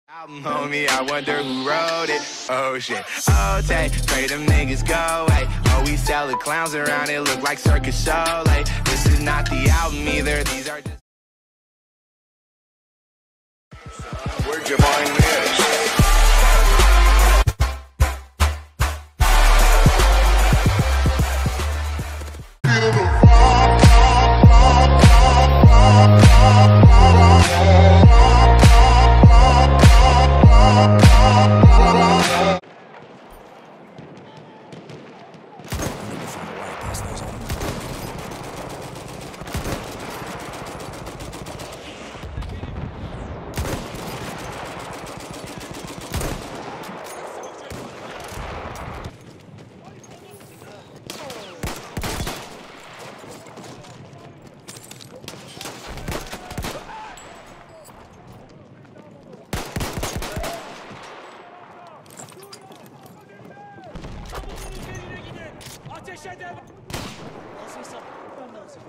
Album, homie, I wonder who wrote it. Oh shit. Oh, take, pray them niggas go away. Oh, we sell the clowns around it, look like circus show. Like, this is not the album either. These are just. Where'd you find this? Ateş edin! Nasılsa ben lazım.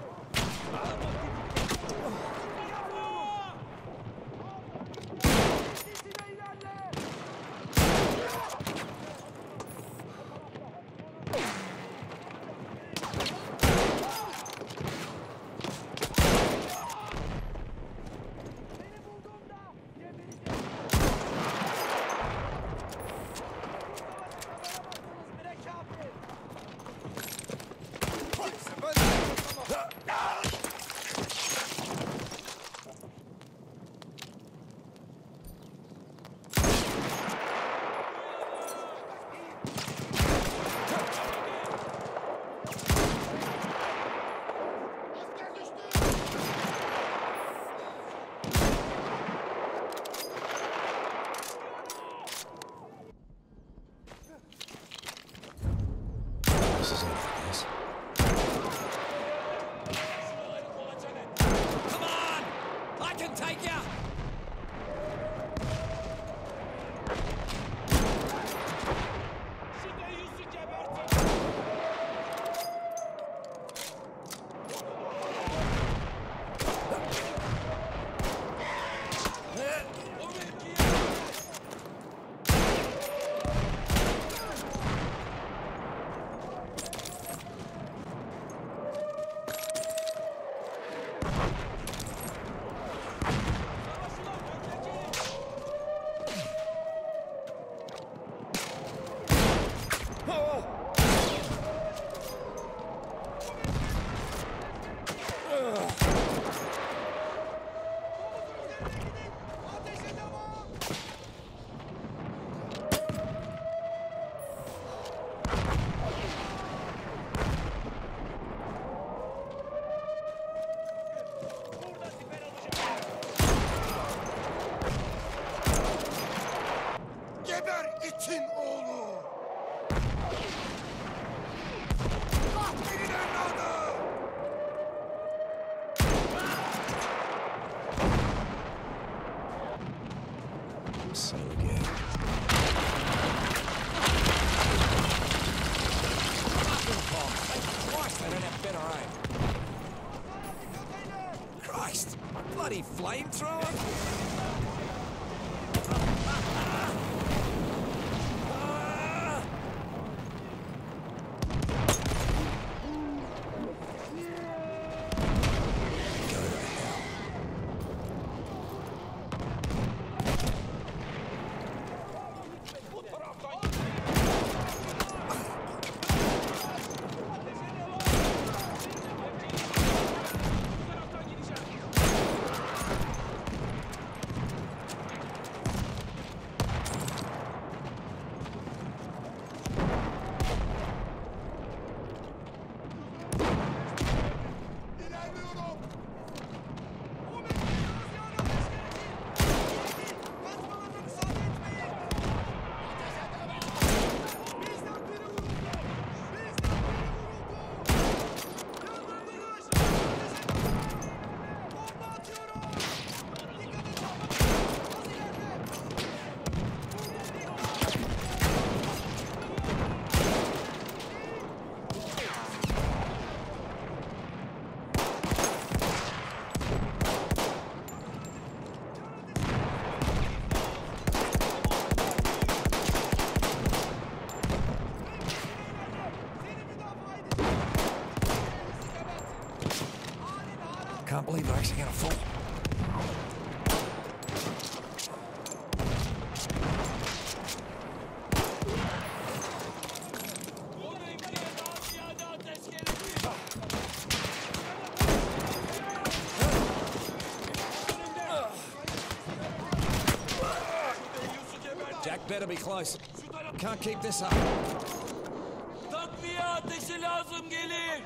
This is it, I guess. Come on! I can take ya! Geber itin oğlu! Kahvenin evladı! So again. Christ, I don't have better aim. Christ! Bloody flamethrower! They're actually gonna fall. Jack better be close. Can't keep this up. Takviye ateşi lazım, gelin.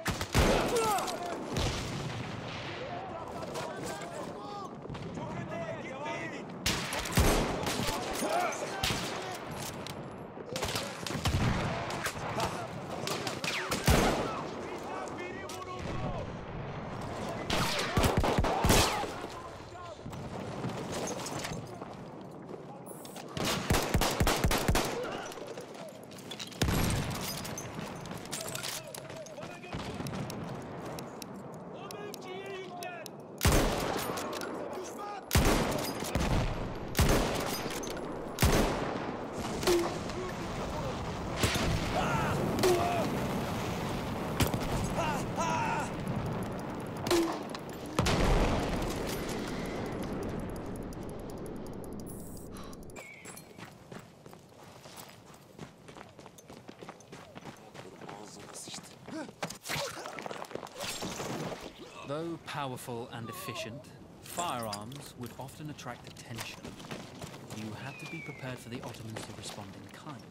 Though powerful and efficient, firearms would often attract attention. You had to be prepared for the Ottomans to respond in kind.